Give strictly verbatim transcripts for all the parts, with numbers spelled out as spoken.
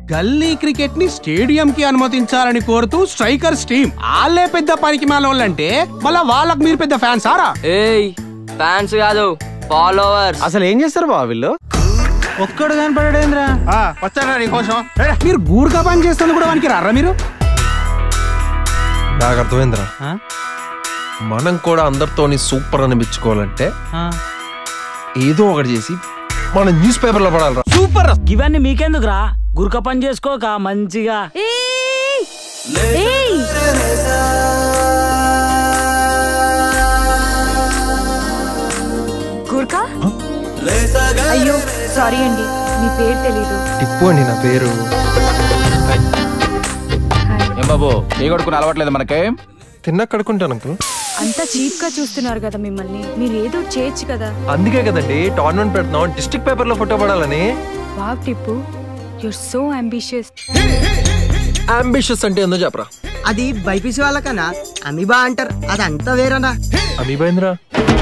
గల్లీ క్రికెట్ ని స్టేడియం కి అనుమతించాలని కోరుతూ స్ట్రైకర్స్ టీం. వాళ్ళే పెద్ద పనికి మాలోళ్ళంటే మళ్ళా వాళ్ళకి మీరు పెద్ద ఫ్యాన్స్ ఆరా? ఏయ్ ఫ్యాన్స్ కాదు ఫాలోవర్స్. అసలు ఏం చేస్తారు బావ వీళ్ళు? ఒక్కడు కనపడేంద్రా వచ్చారా నీకోసం? మీరు గూర్ఖా పని చేస్తుంది కూడా వానికి రారా మీరు? నాకు అర్థమైందిరా, మనం కూడా అందరితోని సూపర్ అనిపించుకోవాలంటే ఏదో ఒకటి చేసి మన న్యూస్ పేపర్ లో పడాలరా. సూపర్. ఇవన్నీ మీకెందుకురా, గుర్క పని చేసుకోక మంచిగా. గుర్కా? అయ్యో సారీ అండి, మీ పేరు తెలీదు. టిప్పు అండి నా పేరు. ఏం బాబు ఏ కొడుకుని అలవాట్లేదు మనకే? తిన్నా కడుకుంటాను అంకుల్. అంతా చీప్ గా చూస్తున్నారు కదా మిమ్మల్ని, మీరు ఏదో చేయొచ్చు కదా. అందుకే కదండి టోర్నమెంట్ పెడుతున్నాం, డిస్ట్రిక్ట్ పేపర్ లో ఫోటో పడాలని. Wow Tipu, you're so ambitious. Ambitious అంటే ఏందో చెప్పరా? అది బైపీసీ వాళ్ళకన్నా అమీబా అంటారు, అదంతా వేరనా? అమీబా ఏంద్రా?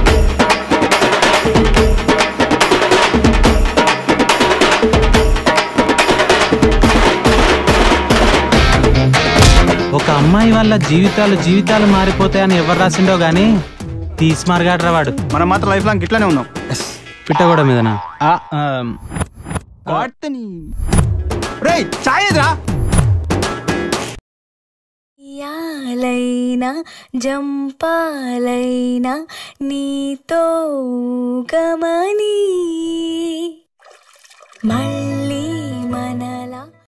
ఒక అమ్మాయి వల్ల జీవితాలు జీవితాలు మారిపోతాయని ఎవరు రాసిండో గానీ తీసిమార్గాడ్రా వాడు. మనం మాత్రం లైఫ్ లాంగ్ ఇట్లానే ఉన్నాం. పిట్ట కూడా మీదనా? యాలైనా జంపాలైనా నీతో గమని మళ్ళీ